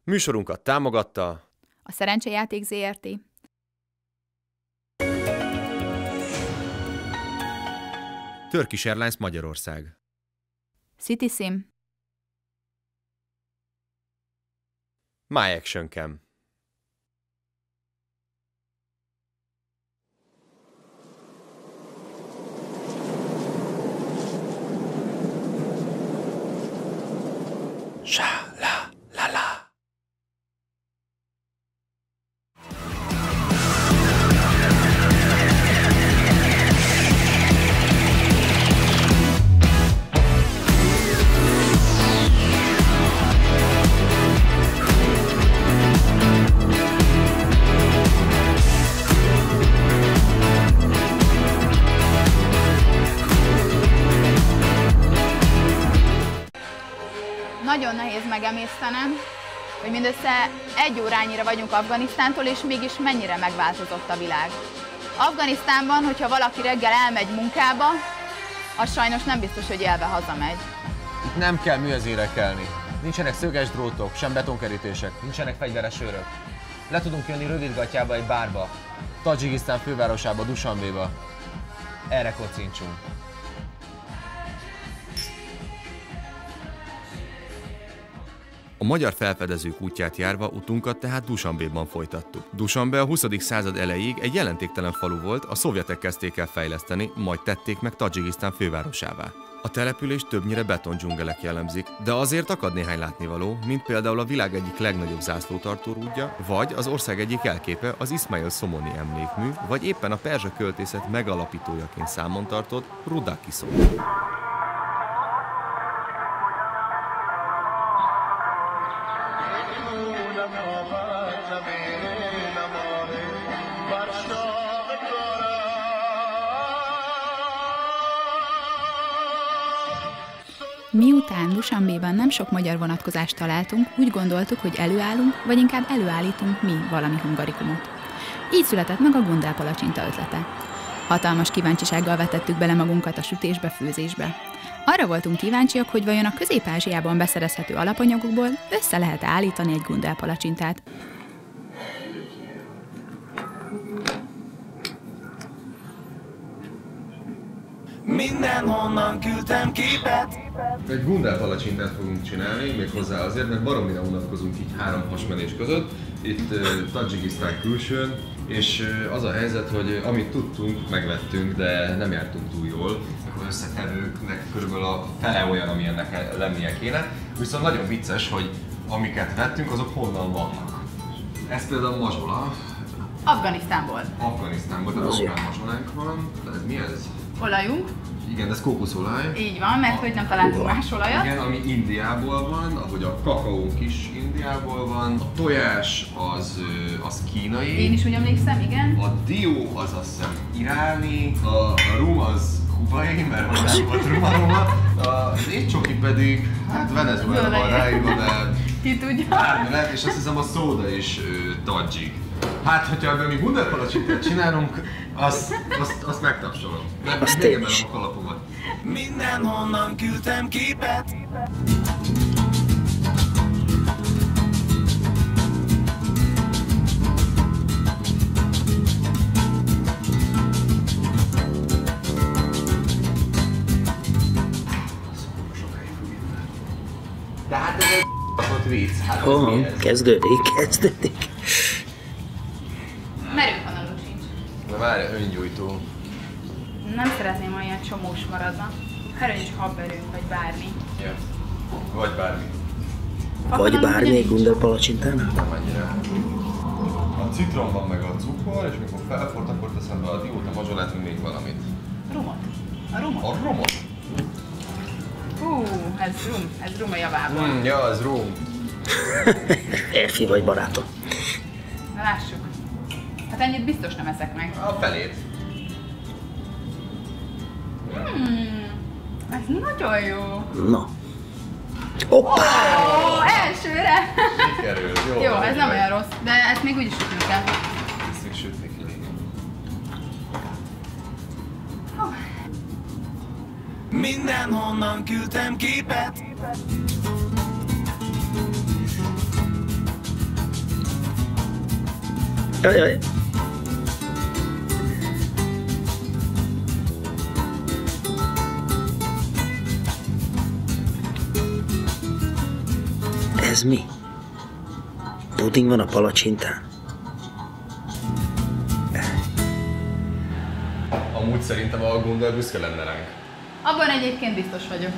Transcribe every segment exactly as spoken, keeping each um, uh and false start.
Műsorunkat támogatta a Szerencsejáték zé er té, Turkish Airlines Magyarország, CitySim, My Action Cam. Sá, la, la, la. Nagyon nehéz megemésztenem, hogy mindössze egy órányira vagyunk Afganisztántól, és mégis mennyire megváltozott a világ. Afganisztánban, hogyha valaki reggel elmegy munkába, az sajnos nem biztos, hogy élve hazamegy. Itt nem kell műezére kelni. Nincsenek szöges drótok, sem betonkerítések, nincsenek fegyveres őrök. Le tudunk jönni rövidgatjába egy bárba, Tadzsikisztán fővárosába, Dusanbéba. Erre kocincsunk. A magyar felfedezők útját járva utunkat tehát Dusanbéban folytattuk. Dusanbe a huszadik század elejéig egy jelentéktelen falu volt, a szovjetek kezdték el fejleszteni, majd tették meg Tadzsikisztán fővárosává. A település többnyire betondzsungelek jellemzik, de azért akad néhány látnivaló, mint például a világ egyik legnagyobb zászlótartó rúdja, vagy az ország egyik jelképe, az Iszmail Szomoni emlékmű, vagy éppen a perzsa költészet megalapítójaként számon tartott Rudaki Szomoni. Miután Dusanbéban nem sok magyar vonatkozást találtunk, úgy gondoltuk, hogy előállunk, vagy inkább előállítunk mi valami hungarikumot. Így született meg a Gundel palacsinta ötlete. Hatalmas kíváncsisággal vetettük bele magunkat a sütésbe, főzésbe. Arra voltunk kíváncsiak, hogy vajon a Közép-Ázsiában beszerezhető alapanyagokból össze lehet állítani egy Gundel palacsintát. Mindenhonnan küldtem képet. Egy Gundel palacsintát fogunk csinálni, méghozzá azért, mert baromira unatkozunk így három hasmenés között, itt uh, Tadzsikisztán külsőn, és uh, az a helyzet, hogy amit tudtunk, megvettünk, de nem jártunk túl jól. Akkor összetevőknek körülbelül a fele olyan, ami ennek lennie kéne. Viszont nagyon vicces, hogy amiket vettünk, azok honnan vannak. Ez például mazsola. Afganisztánból. Afganisztánból, tehát afgán mazsolánk van. De ez mi ez? Olajunk. Igen, ez kókuszolaj. Így van, mert a, hogy nem találtunk más olajat. Igen, ami Indiából van, ahogy a kakaónk is Indiából van. A tojás az, az kínai. Én is úgy emlékszem, igen. A dió az azt hiszem iráni. A, a rum az kubai, mert nem volt rumaroma. Az étcsoki pedig, hát Venezuelában ráírva, de ki tudja. Bármi lehet, és azt hiszem a szóda is tadzsik. Hát, hogyha ebben mi Gundel palacsintát csinálunk, azt, azt, azt megtapsolom. De még emelem a kalapomat. Mindenhonnan küldtem képet. De hát ez egy b***ot vicc. Hát oh, kezdődik, kezdődik. Merőkanalunk sincs. Na várj, öngyújtó. Nem szeretném olyan csomós maradna. Erről nincs habberőnk, vagy bármi. Ja. Vagy bármi. Vagy bármi egy Gundel palacsintánál? Nem annyira. A citrom van meg a cukor, és mikor felfort, akkor teszem be a diót, a mazsolát, meg még valamit. Rumot. A rumot? A romot? Hú, ez rum. Ez rum a javában. Mm, ja, ez rum. Érfi vagy, barátom. Na lássuk. Hát ennyit biztos nem eszek meg. A felét. Hmm, ez nagyon jó. Na. Hoppá! Ó, elsőre! Sikerül, jó. Jó, ez nem olyan rossz, de ezt még úgyis sütnünk kell. Ezt még sütni kell. Mindenhonnan küldtem képet. Jaj, jaj. Ez mi? Puding van a palacsintán? Amúgy szerintem a Gundel büszke lenne ránk. Abban egyébként biztos vagyok.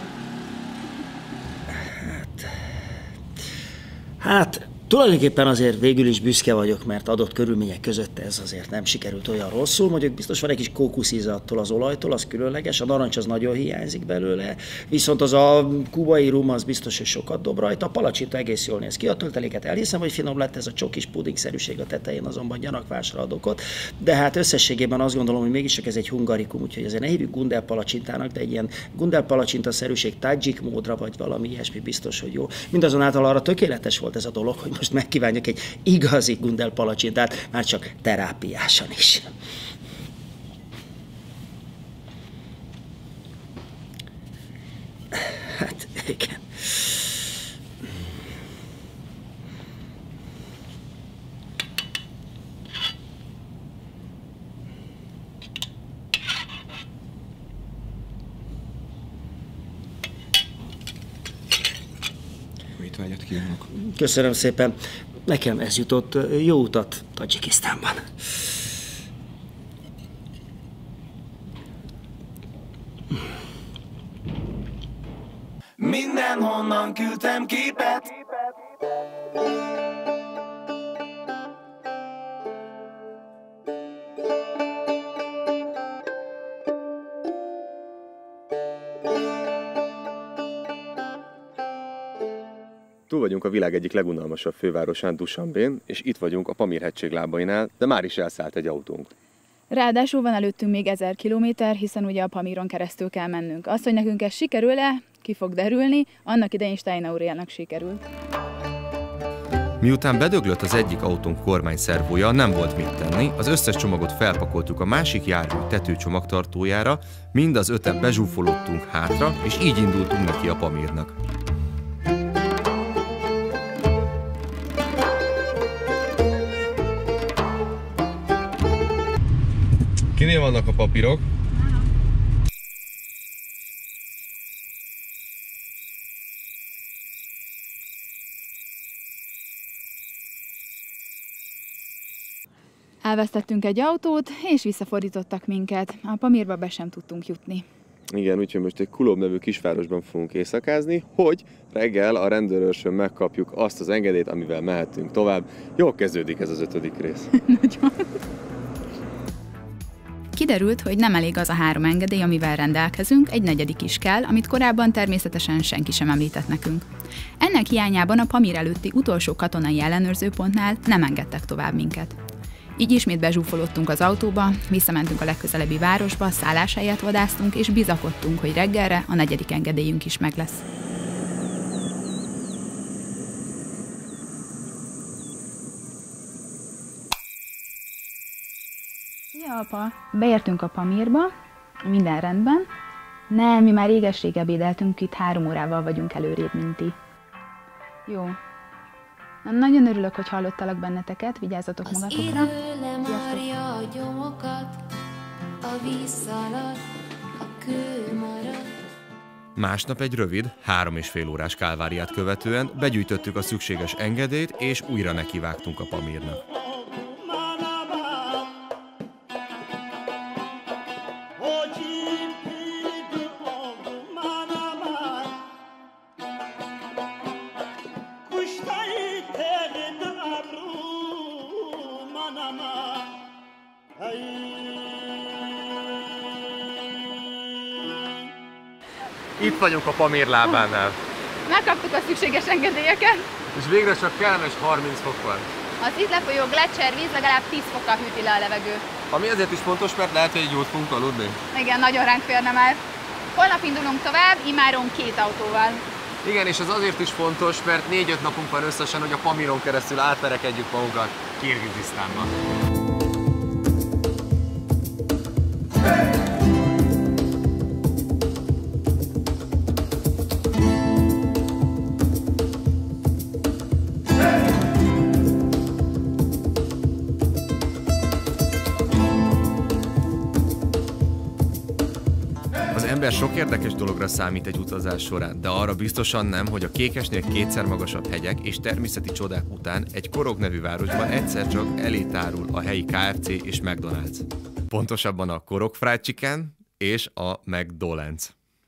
Hát, tulajdonképpen azért végül is büszke vagyok, mert adott körülmények között ez azért nem sikerült olyan rosszul. Mondjuk biztos van egy kis kókuszíze attól az olajtól, az különleges, a narancs az nagyon hiányzik belőle, viszont az a kubai rum az biztos, hogy sokat dob rajta, a palacsinta egész jól néz ki, a tölteléket elhiszem, hogy finom lett, ez a csokis pudingszerűség a tetején azonban gyanakvásra ad okot, de hát összességében azt gondolom, hogy mégiscsak ez egy hungarikum, úgyhogy ezért ne hívjuk Gundel palacsintának, de egy ilyen Gundel palacsinta-szerűség tajik módra, vagy valami ilyesmi biztos, hogy jó. Mindazonáltal arra tökéletes volt ez a dolog, hogy most megkívánjuk egy igazi Gundel palacsintát, már csak terápiásan is. Hát, igen. Étvágyat kívánok. Köszönöm szépen. Nekem ez jutott. Jó utat Tadzsikisztánban. Mindenhonnan küldtem képet. Túl vagyunk a világ egyik legunalmasabb fővárosán, Dusanbén, és itt vagyunk a Pamir-hegység lábainál, de már is elszállt egy autónk. Ráadásul van előttünk még ezer kilométer, hiszen ugye a Pamiron keresztül kell mennünk. Az, hogy nekünk ez sikerül-e, ki fog derülni, annak idején Stein Aurielnak sikerült. Miután bedöglött az egyik autónk kormányszervója, nem volt mit tenni, az összes csomagot felpakoltuk a másik jármű tetőcsomagtartójára, mind az öten bezsúfolódtunk hátra, és így indultunk neki a Pamirnak. Kinél vannak a papírok? Elvesztettünk egy autót, és visszafordítottak minket. A Pamirba be sem tudtunk jutni. Igen, úgyhogy most egy Kulob nevű kisvárosban fogunk éjszakázni, hogy reggel a rendőrőrsön megkapjuk azt az engedélyt, amivel mehetünk tovább. Jól kezdődik ez az ötödik rész. Nagyon. Kiderült, hogy nem elég az a három engedély, amivel rendelkezünk, egy negyedik is kell, amit korábban természetesen senki sem említett nekünk. Ennek hiányában a Pamir előtti utolsó katonai ellenőrzőpontnál nem engedtek tovább minket. Így ismét bezsúfolódtunk az autóba, visszamentünk a legközelebbi városba, szálláshelyet vadásztunk, és bizakodtunk, hogy reggelre a negyedik engedélyünk is meg lesz. Szia, apa! Beértünk a Pamirba, minden rendben. Nem, mi már réges-rég ebédeltünk, itt három órával vagyunk előrébb, mint ti. Jó. Na, nagyon örülök, hogy hallottalak benneteket, vigyázzatok az magatokra. Az idő lemarja a gyomokat, a víz szalad, a kő marad. Másnap egy rövid, három és fél órás kálváriát követően begyűjtöttük a szükséges engedélyt, és újra nekivágtunk a Pamirnak. Itt vagyunk a Pamir lábánál. Megkaptuk a szükséges engedélyeket. És végre csak kellemes harminc fok van. Az itt lefolyó Gletscher víz legalább tíz fokkal hűti le a levegőt. Ami ezért is fontos, mert lehet, hogy egy jót fogunk aludni. Igen, nagyon ránk férne már. Holnap indulunk tovább, immáron két autóval. Igen, és ez azért is fontos, mert négy-öt napunk van összesen, hogy a Pamiron keresztül átverekedjük magunkat Kirgizisztánba. ember sok érdekes dologra számít egy utazás során, de arra biztosan nem, hogy a Kékesnél kétszer magasabb hegyek és természeti csodák után egy Korog nevű városban egyszer csak elé tárul a helyi ká ef cé és McDonald's. Pontosabban a Korog Fried Chicken és a McDonald's.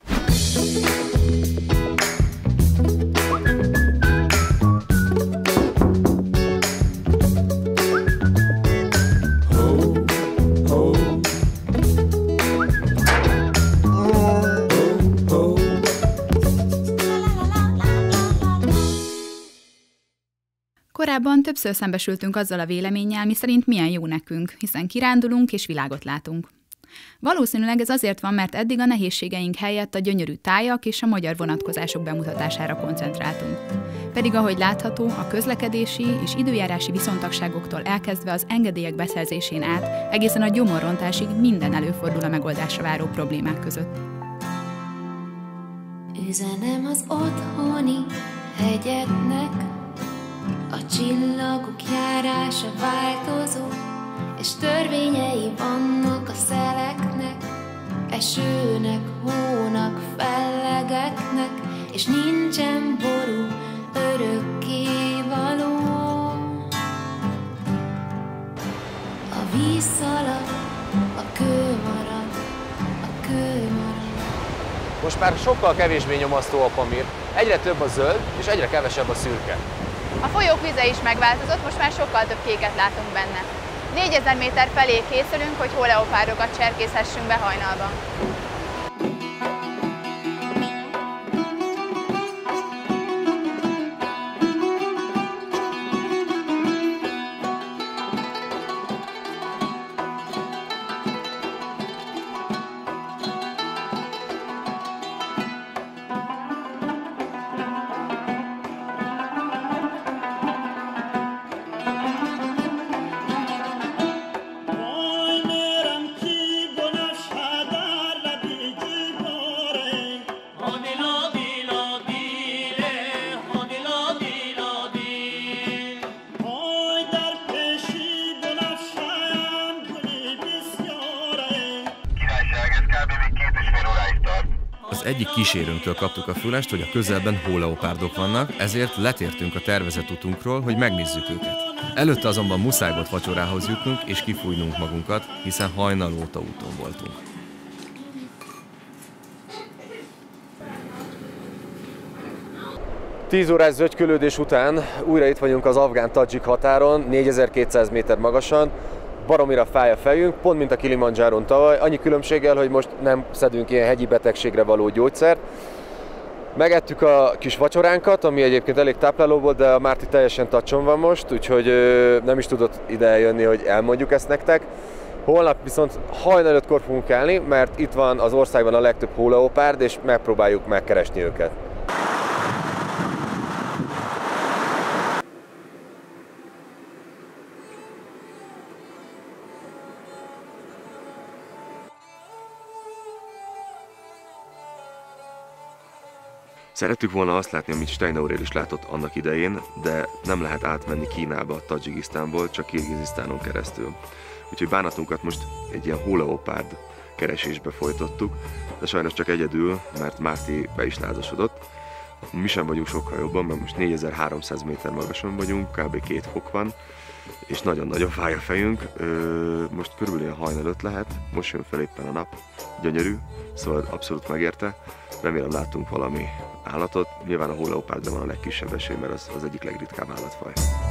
Korábban többször szembesültünk azzal a véleménnyel, miszerint milyen jó nekünk, hiszen kirándulunk és világot látunk. Valószínűleg ez azért van, mert eddig a nehézségeink helyett a gyönyörű tájak és a magyar vonatkozások bemutatására koncentráltunk. Pedig ahogy látható, a közlekedési és időjárási viszontagságoktól elkezdve az engedélyek beszerzésén át, egészen a gyomorrontásig minden előfordul a megoldásra váró problémák között. Üzenem az otthoni hegyeknek, a csillagok járása változó, és törvényei vannak a szeleknek, esőnek, hónak, fellegeknek, és nincsen ború, örökkévaló. A víz szalad, a kő marad, a kő marad. Most már sokkal kevésbé nyomasztó a Pamir, egyre több a zöld, és egyre kevesebb a szürke. A folyók vize is megváltozott, most már sokkal több kéket látunk benne. négyezer méter felé készülünk, hogy hóleopárdokat cserkészhessünk be hajnalban. Az egyik kísérőnktől kaptuk a fülest, hogy a közelben hóleopárdok vannak, ezért letértünk a tervezett utunkról, hogy megnézzük őket. Előtte azonban muszáj volt vacsorához jutnunk és kifújnunk magunkat, hiszen hajnal óta úton voltunk. tíz órás zögykölődés után újra itt vagyunk az afgán-tadzsik határon, négyezer-kétszáz méter magasan. Baromira fáj a fejünk, pont mint a Kilimandzsáron tavaly, annyi különbséggel, hogy most nem szedünk ilyen hegyi betegségre való gyógyszert. Megettük a kis vacsoránkat, ami egyébként elég tápláló volt, de a Márti teljesen tacson van most, úgyhogy nem is tudott ide eljönni, hogy elmondjuk ezt nektek. Holnap viszont hajnal ötkor fogunk kelni, mert itt van az országban a legtöbb hóleopárd, és megpróbáljuk megkeresni őket. Szerettük volna azt látni, amit Steinaurél is látott annak idején, de nem lehet átmenni Kínába, Tadzsikisztánból, csak Kirgizisztánon keresztül. Úgyhogy bánatunkat most egy ilyen hóleopárd keresésbe folytattuk, de sajnos csak egyedül, mert Márti be is lázasodott. Mi sem vagyunk sokkal jobban, mert most négyezer-háromszáz méter magason vagyunk, kb. két fok van, és nagyon-nagyon fáj a fejünk. Most körülbelül hajnal öt lehet, most jön fel éppen a nap, gyönyörű, szóval abszolút megérte. Remélem látunk valami állatot, nyilván a hóleopárdban van a legkisebb esély, mert az, az egyik legritkább állatfaj.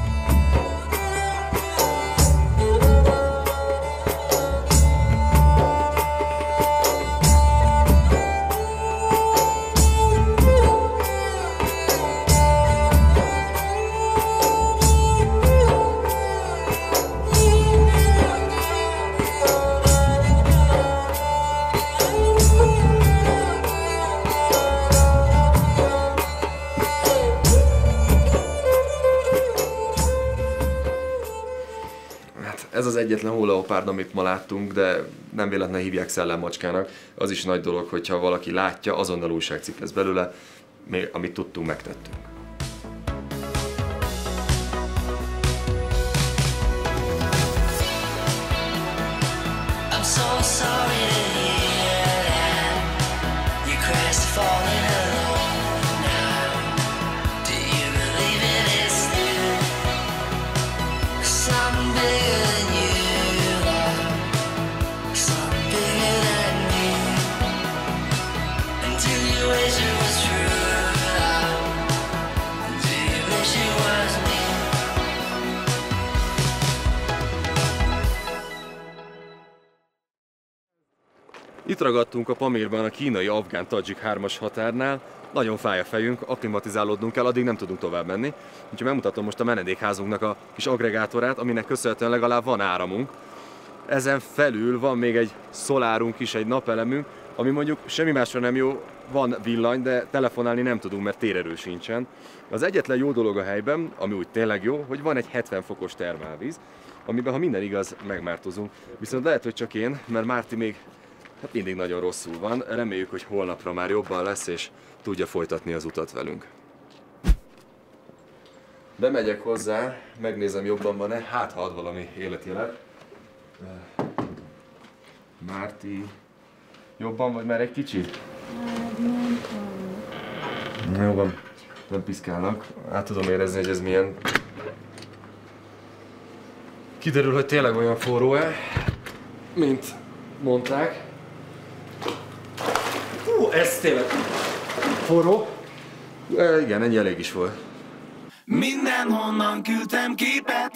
Ez az egyetlen hóleopárd, amit ma láttunk, de nem véletlenül hívják szellemmacskának. Az is nagy dolog, hogyha valaki látja, azonnal újságcikk lesz belőle, még amit tudtunk, megtettünk. I'm so sorry to hear that. Itt ragadtunk a Pamirban a kínai-afgán-tadzsik hármas határnál. Nagyon fáj a fejünk, akklimatizálódnunk kell, addig nem tudunk tovább menni. Úgyhogy megmutatom most a menedékházunknak a kis agregátorát, aminek köszönhetően legalább van áramunk. Ezen felül van még egy szolárunk is, egy napelemünk, ami mondjuk semmi másra nem jó, van villany, de telefonálni nem tudunk, mert térerő sincsen. Az egyetlen jó dolog a helyben, ami úgy tényleg jó, hogy van egy hetven fokos termálvíz, amiben, ha minden igaz, megmártozunk. Viszont lehet, hogy csak én, mert Márti még hát mindig nagyon rosszul van. Reméljük, hogy holnapra már jobban lesz, és tudja folytatni az utat velünk. Bemegyek hozzá, megnézem jobban van-e, hát ha ad valami életjelet. Márti, jobban vagy már egy kicsit? Na jó van, nem piszkálnak. Át tudom érezni, hogy ez milyen. Kiderül, hogy tényleg olyan forró-e, mint mondták. Hú, ez tényleg forró. E, igen, ennyi elég is volt. Mindenhonnan küldtem képet.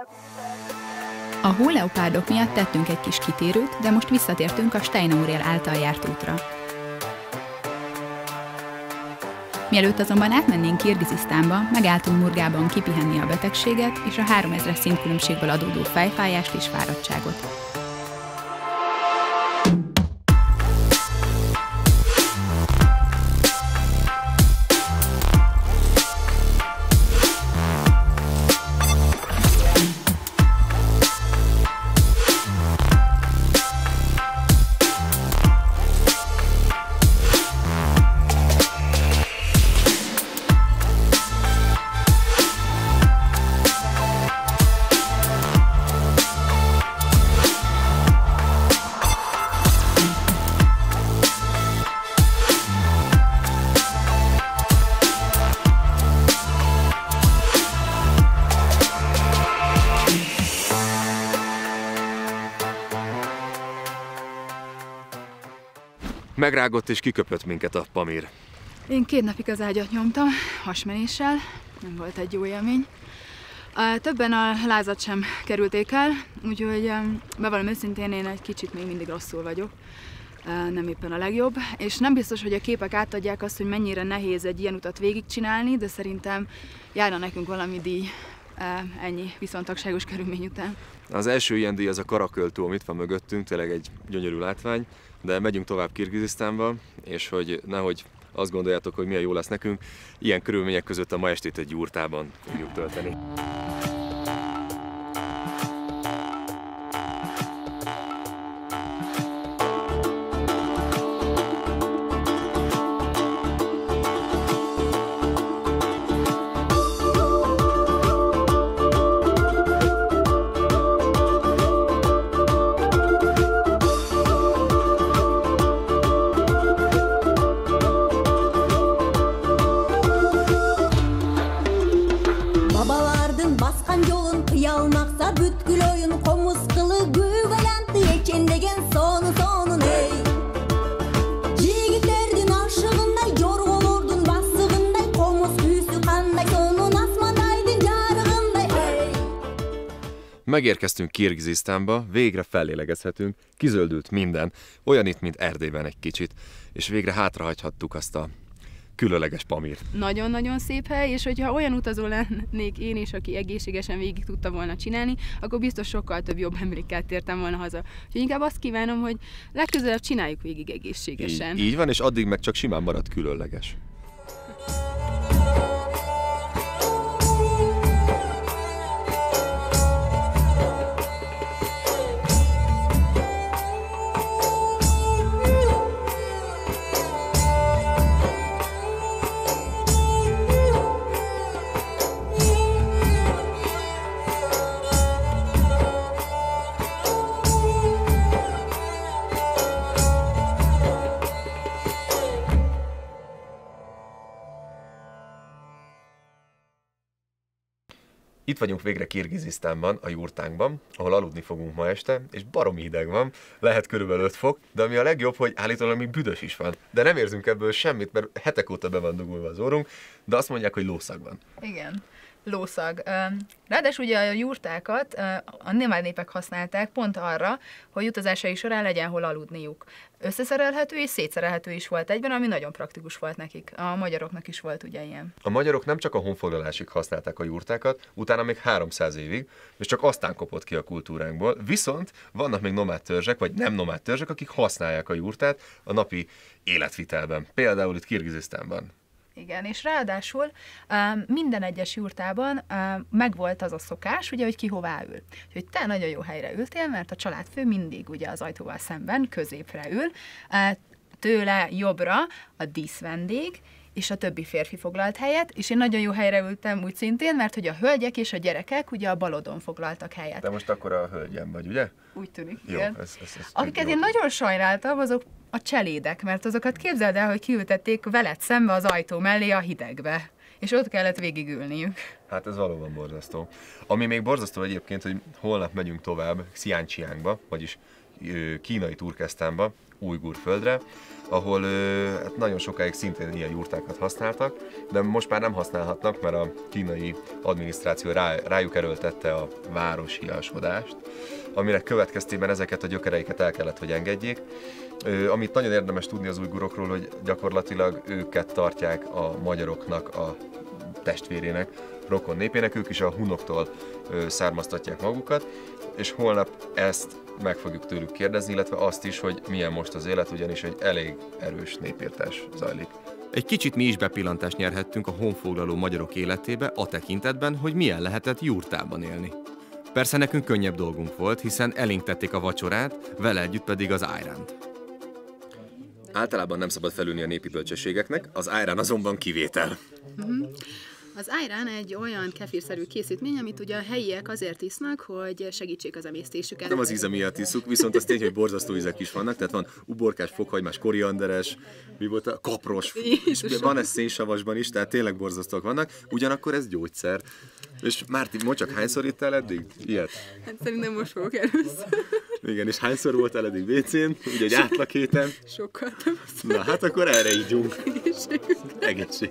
A hóleopárdok miatt tettünk egy kis kitérőt, de most visszatértünk a Steinauriel által járt útra. Mielőtt azonban átmennénk Kirgizisztánba, megálltunk Murgában kipihenni a betegséget és a háromezres szintkülönbségből adódó fejfájást és fáradtságot. Megrágott és kiköpött minket a Pamir. Én két napig az ágyat nyomtam, hasmenéssel, nem volt egy jó élmény. Többen a lázat sem kerülték el, úgyhogy bevallom őszintén, én egy kicsit még mindig rosszul vagyok. Nem éppen a legjobb, és nem biztos, hogy a képek átadják azt, hogy mennyire nehéz egy ilyen utat végigcsinálni, de szerintem járna nekünk valami díj ennyi viszontagságos körülmény után. Az első ilyen díj az a Karaköl-tó, amit van mögöttünk, tényleg egy gyönyörű látvány, de megyünk tovább Kirgizisztánba, és hogy nehogy azt gondoljátok, hogy milyen jó lesz nekünk, ilyen körülmények között a ma estét egy jurtában fogjuk tölteni. Megérkeztünk Kirgizisztánba, végre fellélegezhetünk, kizöldült minden, olyan itt, mint Erdélyben egy kicsit, és végre hátrahagyhattuk azt a különleges Pamirt. Nagyon-nagyon szép hely, és hogyha olyan utazó lennék én is, aki egészségesen végig tudta volna csinálni, akkor biztos sokkal több jobb emlékkel tértem volna haza. Úgyhogy inkább azt kívánom, hogy legközelebb csináljuk végig egészségesen. Így, így van, és addig meg csak simán marad különleges. Itt vagyunk végre Kirgizisztánban, a jurtánkban, ahol aludni fogunk ma este, és baromi hideg van, lehet körülbelül öt fok, de ami a legjobb, hogy állítólag még büdös is van. De nem érzünk ebből semmit, mert hetek óta be van dugulva az orrunk, de azt mondják, hogy lószag van. Igen. Lószag. Ráadásul ugye a jurtákat a nomád népek használták pont arra, hogy utazásai során legyen hol aludniuk. Összeszerelhető és szétszerelhető is volt egyben, ami nagyon praktikus volt nekik. A magyaroknak is volt ugye ilyen. A magyarok nem csak a honfoglalásig használták a jurtákat, utána még háromszáz évig, és csak aztán kopott ki a kultúránkból. Viszont vannak még nomád törzsek, vagy nem nomád törzsek, akik használják a jurtát a napi életvitelben. Például itt Kirgizisztánban. Igen, és ráadásul minden egyes jurtában megvolt az a szokás, ugye, hogy ki hová ül. Úgyhogy te nagyon jó helyre ültél, mert a családfő mindig ugye az ajtóval szemben középre ül, tőle jobbra a díszvendég, és a többi férfi foglalt helyet, és én nagyon jó helyre ültem úgy szintén, mert hogy a hölgyek és a gyerekek ugye a balodon foglaltak helyet. De most akkor a hölgyem vagy, ugye? Úgy tűnik, jó, igen. Ez, ez, ez Akiket én nagyon sajnáltam, azok a cselédek, mert azokat képzeld el, hogy kiültették veled szembe az ajtó mellé a hidegbe, és ott kellett végigülniük. Hát ez valóban borzasztó. Ami még borzasztó egyébként, hogy holnap megyünk tovább Xi'an-Chiangba, vagyis kínai Turkesztánba, Ujgur földre, ahol hát nagyon sokáig szintén ilyen jurtákat használtak, de most már nem használhatnak, mert a kínai adminisztráció rá, rájuk erőltette a városiasodást, aminek következtében ezeket a gyökereiket el kellett, hogy engedjék. Amit nagyon érdemes tudni az ujgurokról, hogy gyakorlatilag őket tartják a magyaroknak a testvérének, rokon népének, ők is a hunoktól származtatják magukat, és holnap ezt meg fogjuk tőlük kérdezni, illetve azt is, hogy milyen most az élet, ugyanis egy elég erős népírtás zajlik. Egy kicsit mi is bepillantást nyerhettünk a honfoglaló magyarok életébe a tekintetben, hogy milyen lehetett jurtában élni. Persze nekünk könnyebb dolgunk volt, hiszen elénk tették a vacsorát, vele együtt pedig az ájránt. Általában nem szabad felülni a népi bölcsességeknek, az ájrán azonban kivétel. Mm-hmm. Az ájrán egy olyan kefirszerű készítmény, amit ugye a helyiek azért isznak, hogy segítsék az emésztésüket. Nem az íze miatt isszuk, viszont az tény, hogy borzasztó ízek is vannak, tehát van uborkás, fokhagymás, korianderes, mi volt a kapros, és van ez szénsavasban is, tehát tényleg borzasztóak vannak, ugyanakkor ez gyógyszer. És Márti, most csak hányszor ittál eddig ilyet? Hát szerintem most fogok először. Igen, és hányszor voltál eddig vécén? Ugye egy átlag héten? Sokkal több. Na hát akkor erre ígyunk. Egészség. Egészség.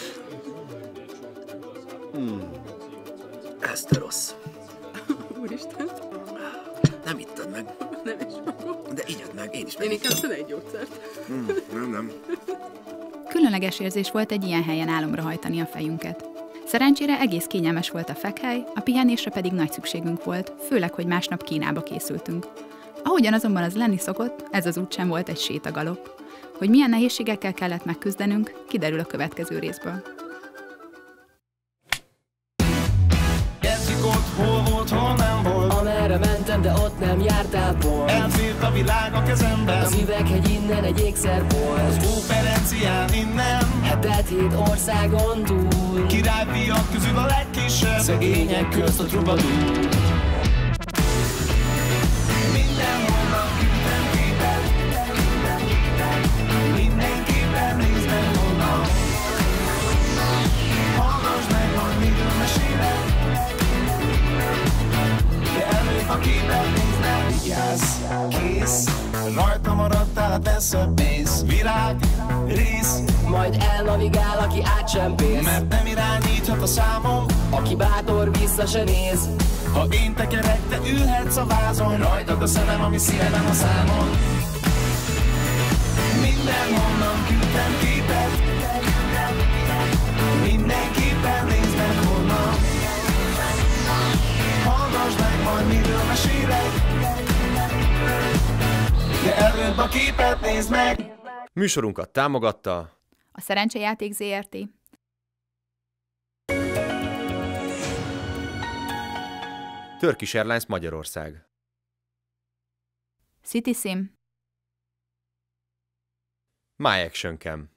Hmm. Ez te rossz. Úristen. Nem ittad meg. Nem is fogok. De igyad meg, én is meg. Én inkább szed egy gyógyszert. Hmm, nem, nem. Különleges érzés volt egy ilyen helyen álomra hajtani a fejünket. Szerencsére egész kényelmes volt a fekhely, a pihenésre pedig nagy szükségünk volt, főleg, hogy másnap Kínába készültünk. Ahogyan azonban az lenni szokott, ez az út sem volt egy sétagalop. Hogy milyen nehézségekkel kellett megküzdenünk, kiderül a következő részből. Kezdjük ott, hol volt, hol nem volt. Amerre mentem, de ott nem jártál pont. Elfért a világ a kezemben. Az üveghegy innen egy ékszer volt. Óperencián innen. Hetet hét országon túl. Királyfiak közül a legkisebb. Szegények közt a trubadúr. Mindenhonnan küldtem képet. Mindenképpen nézd meg honnan. Hallgass meg, majd miről mesélek. De előbb a képet nézd meg. Vigyázz, kész. Rajta maradtál, hát eszebb mész. Virág, rész. Majd elnavigál, aki átsempész. Mert nem irányíthat a számom. Aki bátor, vissza se néz. Ha én tekerek, te ülhetsz a vázon. Rajtad a szemem, ami szívem a számon. Mindenhonnan küldtem képet. Mindenképpen nézd meg honnan. Hallgass meg, majd miről mesélek. De előbb a képet nézd meg. Műsorunkat támogatta A Szerencsejáték zé er té. Turkish Airlines Magyarország. Citisim. My Action Cam.